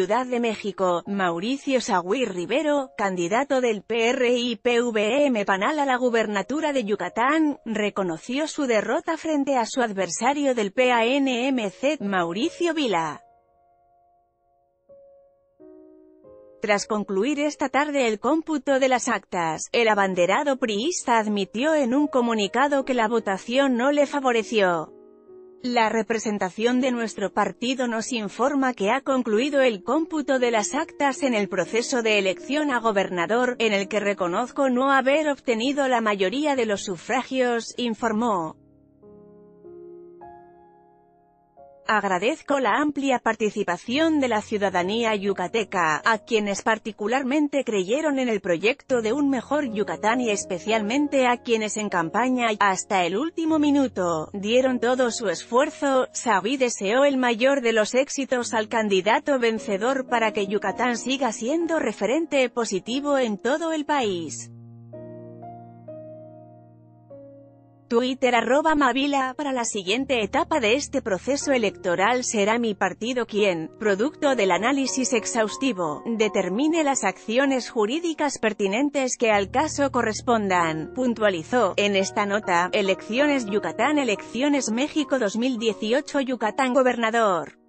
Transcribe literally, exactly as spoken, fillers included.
Ciudad de México, Mauricio Sagüí Rivero, candidato del P R I P V M PANAL a la gubernatura de Yucatán, reconoció su derrota frente a su adversario del P A N M C, Mauricio Vila. Tras concluir esta tarde el cómputo de las actas, el abanderado priista admitió en un comunicado que la votación no le favoreció. La representación de nuestro partido nos informa que ha concluido el cómputo de las actas en el proceso de elección a gobernador, en el que reconozco no haber obtenido la mayoría de los sufragios, informó. Agradezco la amplia participación de la ciudadanía yucateca, a quienes particularmente creyeron en el proyecto de un mejor Yucatán y especialmente a quienes en campaña, hasta el último minuto, dieron todo su esfuerzo. Sagüí deseó el mayor de los éxitos al candidato vencedor para que Yucatán siga siendo referente positivo en todo el país. Twitter arroba Mavila. Para la siguiente etapa de este proceso electoral será mi partido quien, producto del análisis exhaustivo, determine las acciones jurídicas pertinentes que al caso correspondan, puntualizó. En esta nota, Elecciones Yucatán Elecciones México dos mil dieciocho Yucatán Gobernador.